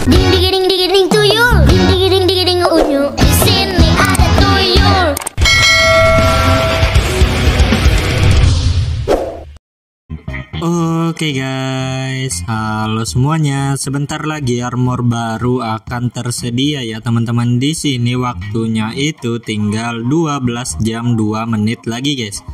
Ding ding ding ding tuyul. Ding ding ding ding unyu. Di sini ada tuyul. Oke guys, halo semuanya. Sebentar lagi armor baru akan tersedia ya teman-teman. Di sini waktunya itu tinggal 12 jam 2 menit lagi guys.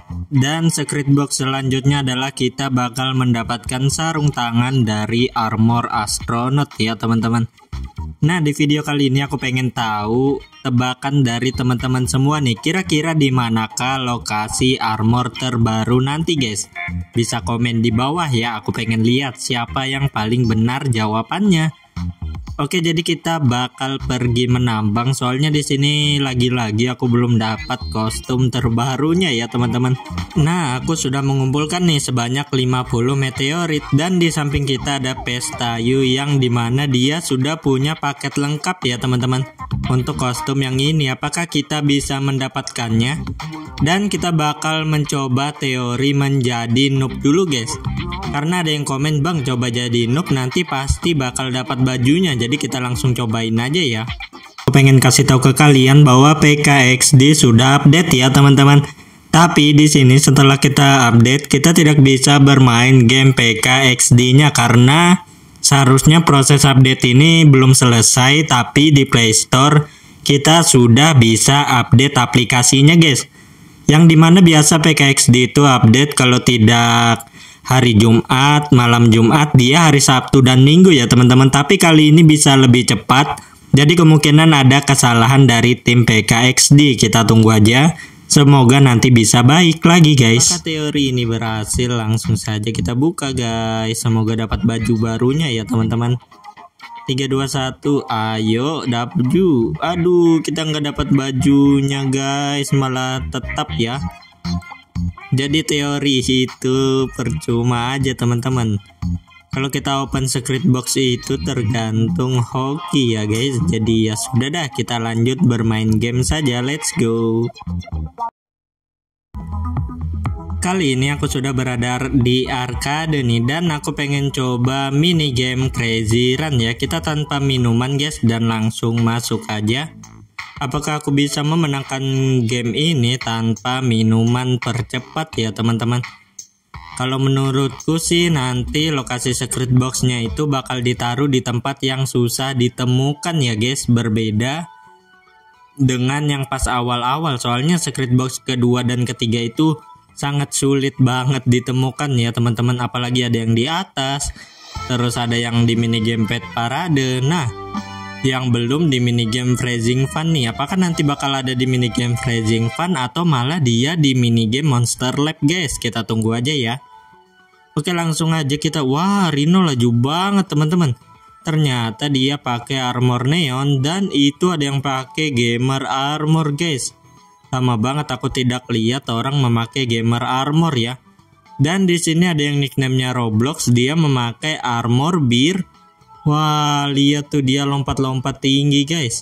Dan secret box selanjutnya adalah kita bakal mendapatkan sarung tangan dari armor astronaut ya teman-teman. Nah, di video kali ini aku pengen tahu tebakan dari teman-teman semua nih, kira-kira di manakah lokasi armor terbaru nanti guys. Bisa komen di bawah ya, aku pengen lihat siapa yang paling benar jawabannya. Oke, jadi kita bakal pergi menambang, soalnya di sini lagi-lagi aku belum dapat kostum terbarunya ya teman-teman. Nah, aku sudah mengumpulkan nih sebanyak 50 meteorit, dan di samping kita ada Pestayu yang dimana dia sudah punya paket lengkap ya teman-teman. Untuk kostum yang ini, apakah kita bisa mendapatkannya? Dan kita bakal mencoba teori menjadi noob dulu guys. Karena ada yang komen, "Bang, coba jadi noob nanti pasti bakal dapat bajunya." Jadi kita langsung cobain aja ya. Aku pengen kasih tahu ke kalian bahwa PKXD sudah update ya teman-teman. Tapi di sini setelah kita update, kita tidak bisa bermain game PKXD-nya karena seharusnya proses update ini belum selesai, tapi di Play Store kita sudah bisa update aplikasinya guys. Yang dimana biasa PKXD itu update kalau tidak hari Jumat, malam Jumat, dia hari Sabtu dan Minggu ya teman-teman. Tapi kali ini bisa lebih cepat. Jadi kemungkinan ada kesalahan dari tim PKXD. Kita tunggu aja. Semoga nanti bisa baik lagi guys. Apakah teori ini berhasil? Langsung saja kita buka guys. Semoga dapat baju barunya ya teman-teman. 3, 2, 1, ayo baju. Aduh, kita nggak dapat bajunya guys, malah tetap ya. Jadi teori itu percuma aja teman-teman. Kalau kita open secret box itu tergantung hoki ya guys. Jadi ya sudah dah, kita lanjut bermain game saja. Let's go. Kali ini aku sudah berada di arcade nih, dan aku pengen coba mini game Crazy Run ya. Kita tanpa minuman guys, dan langsung masuk aja. Apakah aku bisa memenangkan game ini tanpa minuman percepat ya teman-teman? Kalau menurutku sih nanti lokasi secret boxnya itu bakal ditaruh di tempat yang susah ditemukan ya guys. Berbeda dengan yang pas awal-awal, soalnya secret box kedua dan ketiga itu sangat sulit banget ditemukan ya teman-teman. Apalagi ada yang di atas, terus ada yang di minigame pet parade. Nah, yang belum di minigame freezing fun nih, apakah nanti bakal ada di minigame freezing fun atau malah dia di minigame monster lab guys. Kita tunggu aja ya. Oke, langsung aja kita. Wah, Rino laju banget teman-teman. Ternyata dia pakai armor neon, dan itu ada yang pakai gamer armor guys. Lama banget aku tidak lihat orang memakai gamer armor ya. Dan di sini ada yang nicknamenya Roblox, dia memakai armor bir. Wah, lihat tuh dia lompat-lompat tinggi guys.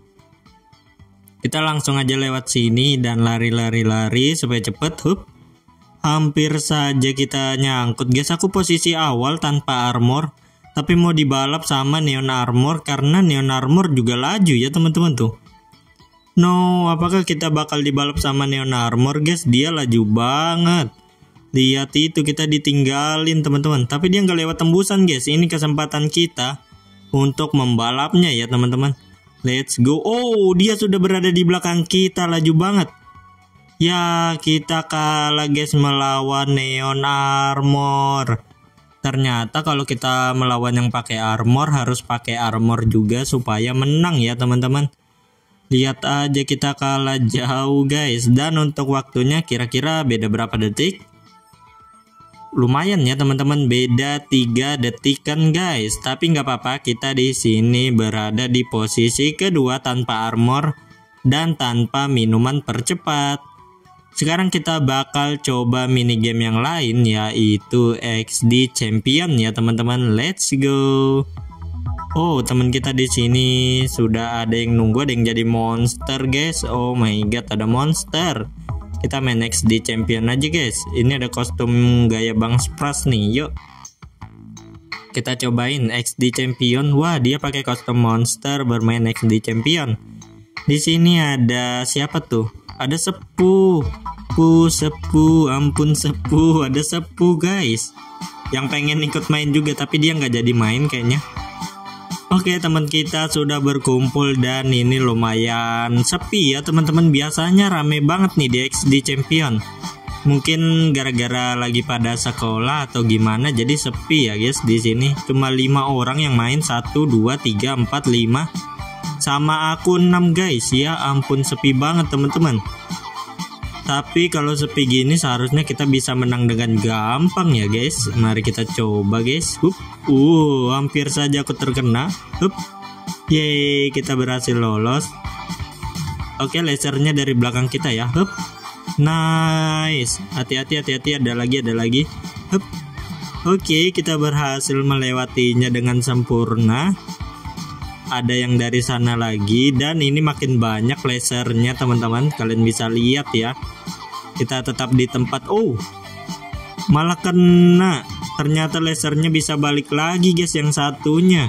Kita langsung aja lewat sini dan lari supaya cepet. Hup. Hampir saja kita nyangkut guys. Aku posisi awal tanpa armor, tapi mau dibalap sama neon armor karena neon armor juga laju ya teman-teman tuh. No, apakah kita bakal dibalap sama neon armor guys? Dia laju banget. Lihat itu, kita ditinggalin teman-teman. Tapi dia nggak lewat tembusan guys. Ini kesempatan kita untuk membalapnya ya teman-teman. Let's go. Oh, dia sudah berada di belakang kita, laju banget. Ya, kita kalah guys melawan neon armor. Ternyata kalau kita melawan yang pakai armor harus pakai armor juga supaya menang ya teman-teman. Lihat aja kita kalah jauh guys. Dan untuk waktunya kira-kira beda berapa detik? Lumayan ya teman-teman, beda 3 detik kan guys. Tapi nggak apa-apa, kita di sini berada di posisi kedua tanpa armor dan tanpa minuman percepat. Sekarang kita bakal coba minigame yang lain, yaitu XD Champion ya teman-teman. Let's go. Oh, teman kita di sini sudah ada yang nunggu, ada yang jadi monster guys. Oh my god, ada monster. Kita main XD Champion aja guys. Ini ada kostum gaya Bang Spras nih, yuk. kita cobain XD Champion. Wah, dia pakai kostum monster bermain XD Champion. Di sini ada siapa tuh? Ada Sepuh. Sepuh, ampun Sepuh, ada Sepuh guys. Yang pengen ikut main juga tapi dia nggak jadi main kayaknya. Oke, teman kita sudah berkumpul dan ini lumayan sepi ya teman-teman. Biasanya rame banget nih di XD Champion. Mungkin gara-gara lagi pada sekolah atau gimana jadi sepi ya guys di sini. Cuma 5 orang yang main, 1 2 3 4 5 sama aku 6 guys. Ya ampun sepi banget teman-teman. Tapi kalau sepi gini seharusnya kita bisa menang dengan gampang ya guys. Mari kita coba guys. Hampir saja aku terkena. Yeay, kita berhasil lolos. Oke, lasernya dari belakang kita ya. Nice. Hati-hati, ada lagi. Oke, kita berhasil melewatinya dengan sempurna. Ada yang dari sana lagi dan ini makin banyak lasernya teman-teman. Kalian bisa lihat ya. Kita tetap di tempat. Malah kena. Ternyata lasernya bisa balik lagi guys yang satunya.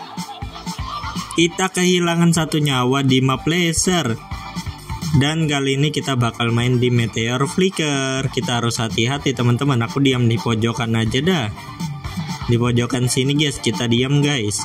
Kita kehilangan 1 nyawa di map laser. Dan kali ini kita bakal main di Meteor Flicker. Kita harus hati-hati teman-teman. Aku diam di pojokan aja dah. Di pojokan sini guys, kita diam guys.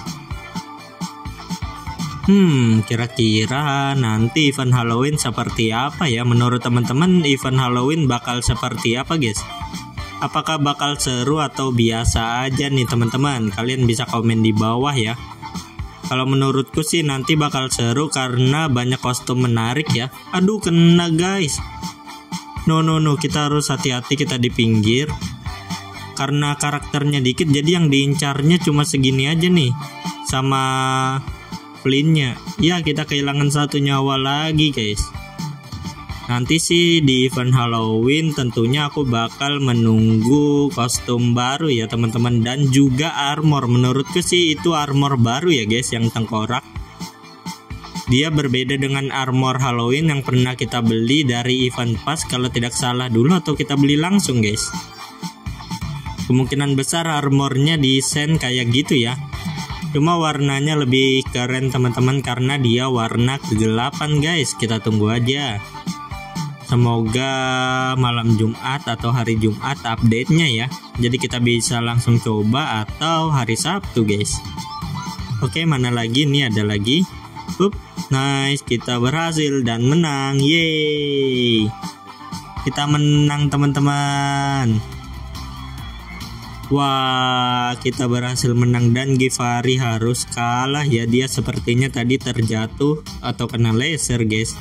Kira-kira nanti event Halloween seperti apa ya? Menurut teman-teman event Halloween bakal seperti apa guys? Apakah bakal seru atau biasa aja nih teman-teman? Kalian bisa komen di bawah ya. Kalau menurutku sih nanti bakal seru karena banyak kostum menarik ya. Aduh, kena guys. No, kita harus hati-hati, kita di pinggir. Karena karakternya dikit jadi yang diincarnya cuma segini aja nih. Sama Flynn-nya. Ya, kita kehilangan 1 nyawa lagi guys. Nanti sih di event Halloween tentunya aku bakal menunggu kostum baru ya teman-teman. Dan juga armor. Menurutku sih itu armor baru ya guys, yang tengkorak. Dia berbeda dengan armor Halloween yang pernah kita beli dari event pass kalau tidak salah dulu, atau kita beli langsung guys. Kemungkinan besar armornya desain kayak gitu ya. Cuma warnanya lebih keren teman-teman karena dia warna kegelapan guys. Kita tunggu aja. Semoga malam Jumat atau hari Jumat update-nya ya. Jadi kita bisa langsung coba atau hari Sabtu guys. Oke, mana lagi? Nih ada lagi. Nice, kita berhasil dan menang. Yeay. Kita menang teman-teman. Wah, kita berhasil menang dan Givari harus kalah ya. Dia sepertinya tadi terjatuh atau kena laser guys.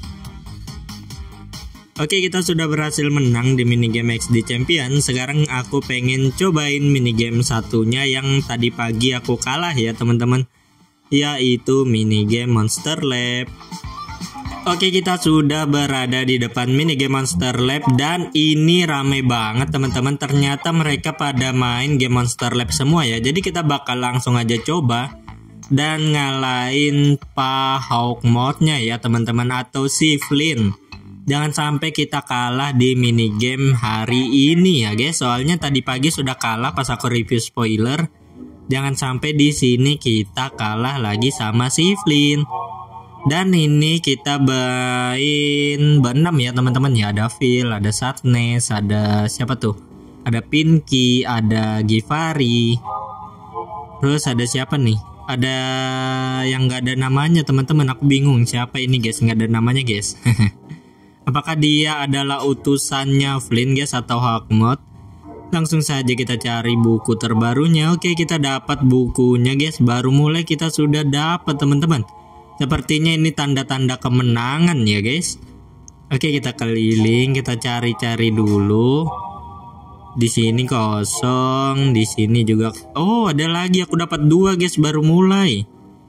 Oke, kita sudah berhasil menang di minigame XD Champion. Sekarang aku pengen cobain minigame satunya yang tadi pagi aku kalah ya teman-teman. Yaitu minigame Monster Lab. Oke, kita sudah berada di depan minigame Monster Lab dan ini rame banget teman-teman. Ternyata mereka pada main game Monster Lab semua ya. Jadi kita bakal langsung aja coba dan ngalahin Pak Hawk Mode-nya ya teman-teman, atau si Flynn. Jangan sampai kita kalah di minigame hari ini ya guys. Soalnya tadi pagi sudah kalah pas aku review spoiler. Jangan sampai di sini kita kalah lagi sama si Flynn. Dan ini kita main berenam ya teman-teman ya. Ada Phil, ada Sadness, ada siapa tuh? Ada Pinky, ada Givari. Terus ada siapa nih? Ada yang nggak ada namanya teman-teman. Aku bingung siapa ini guys, nggak ada namanya guys. Apakah dia adalah utusannya Flynn guys atau Hawk Mode? Langsung saja kita cari buku terbarunya. Oke, kita dapat bukunya guys. Baru mulai kita sudah dapat teman-teman. Sepertinya ini tanda-tanda kemenangan ya guys. Oke, kita keliling, kita cari-cari dulu. Di sini kosong, di sini juga. Oh, ada lagi, aku dapat 2 guys, baru mulai.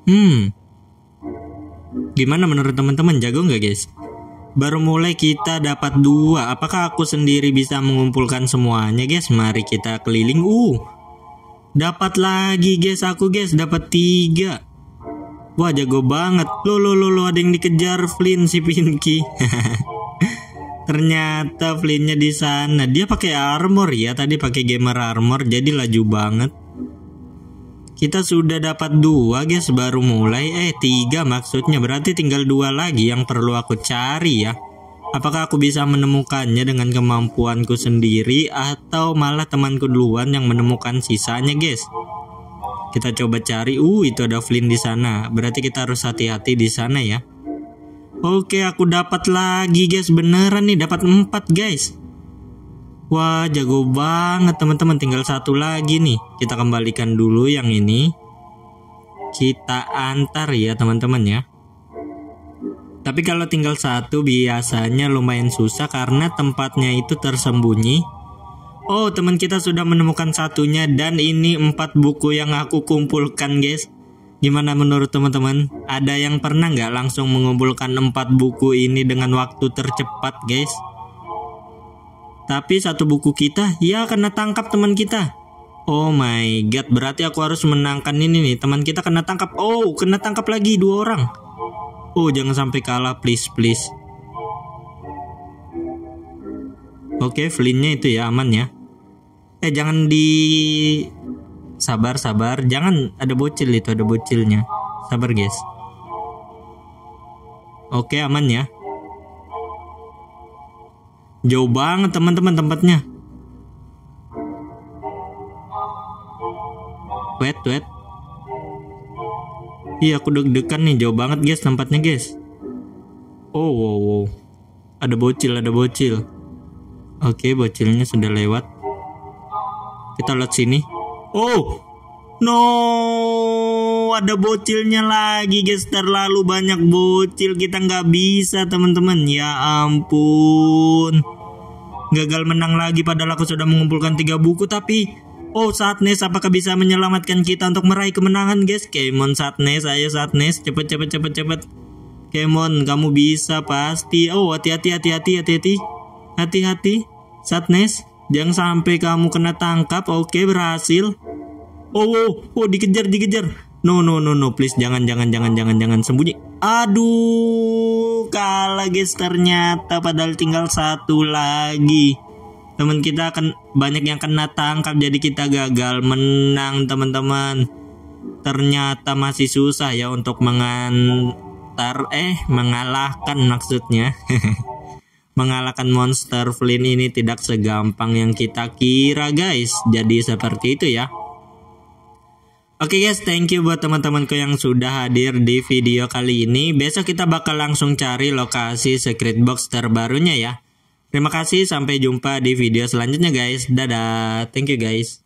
Gimana menurut teman-teman, jago nggak guys? Baru mulai kita dapat 2. Apakah aku sendiri bisa mengumpulkan semuanya guys? Mari kita keliling. Dapat lagi guys, aku guys dapat 3. Wah, jago banget. Lo ada yang dikejar Flynn si Pinky. Ternyata Flynn-nya di sana. Dia pakai armor ya, tadi pakai gamer armor jadi laju banget. Kita sudah dapat 2 guys, baru mulai. 3 maksudnya, berarti tinggal 2 lagi yang perlu aku cari ya. Apakah aku bisa menemukannya dengan kemampuanku sendiri atau malah temanku duluan yang menemukan sisanya guys. Kita coba cari. Itu ada Flynn di sana. Berarti kita harus hati-hati di sana ya. Oke, aku dapat lagi guys. Beneran nih, dapat 4 guys. Wah, jago banget teman-teman. Tinggal 1 lagi nih. Kita kembalikan dulu yang ini. Kita antar ya teman-teman ya. Tapi kalau tinggal 1 biasanya lumayan susah karena tempatnya itu tersembunyi. Oh, teman kita sudah menemukan satunya dan ini 4 buku yang aku kumpulkan guys. Gimana menurut teman-teman? Ada yang pernah nggak langsung mengumpulkan 4 buku ini dengan waktu tercepat guys? Tapi 1 buku kita ya kena tangkap teman kita. Oh my god, berarti aku harus menangkan ini nih. Teman kita kena tangkap. Oh, kena tangkap lagi 2 orang. Oh, jangan sampai kalah please. Oke, Flynn-nya itu ya aman ya. Jangan di sabar. Jangan, ada bocil itu, ada bocilnya. Sabar guys. Oke, aman ya. Jauh banget teman-teman tempatnya. Wait. Iya, aku deg-degan nih, jauh banget guys tempatnya guys. Oh, wow. Ada bocil. Oke, bocilnya sudah lewat. Kita lihat sini. Oh, no, ada bocilnya lagi guys. Terlalu banyak bocil, kita nggak bisa teman-teman. Ya ampun, gagal menang lagi padahal aku sudah mengumpulkan 3 buku. Tapi Sadness apakah bisa menyelamatkan kita untuk meraih kemenangan guys? Come on Sadness, ayo Sadness, cepet. Come on, kamu bisa pasti. Oh, hati-hati Sadness, jangan sampai kamu kena tangkap. Oke, berhasil. Oh, dikejar. No, please, jangan sembunyi. Aduh, kalah guys ternyata, padahal tinggal 1 lagi. Teman kita akan banyak yang kena tangkap, jadi kita gagal menang teman-teman. Ternyata masih susah ya untuk mengalahkan maksudnya. Mengalahkan monster Flynn ini tidak segampang yang kita kira guys. Jadi seperti itu ya. Oke guys, thank you buat teman-temanku yang sudah hadir di video kali ini. Besok kita bakal langsung cari lokasi secret box terbarunya ya. Terima kasih, sampai jumpa di video selanjutnya guys. Dadah, thank you guys.